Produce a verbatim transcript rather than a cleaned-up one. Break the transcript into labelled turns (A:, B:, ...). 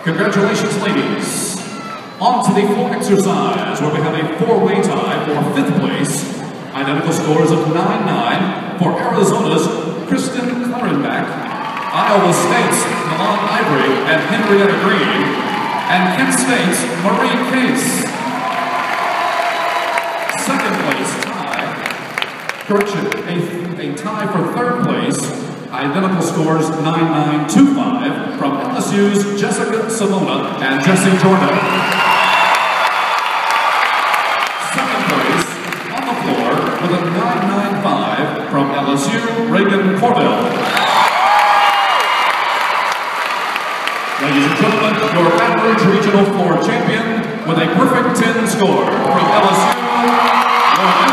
A: Congratulations, ladies. On to the floor exercise, where we have a four-way tie for fifth place. Identical scores of nine nine for Arizona's Kristen Clarenbach, Iowa State's Milan Ivory and Henrietta Green, and Kent State's Marie Case. Second place tie, correction, a, a tie for third place. Identical scores nine nine two five from L S U's Jessica Simona and Jessie Jordan. Second place on the floor with a nine nine five from L S U, Reagan Cordell. Ladies and gentlemen, your average regional floor champion with a perfect ten score from L S U,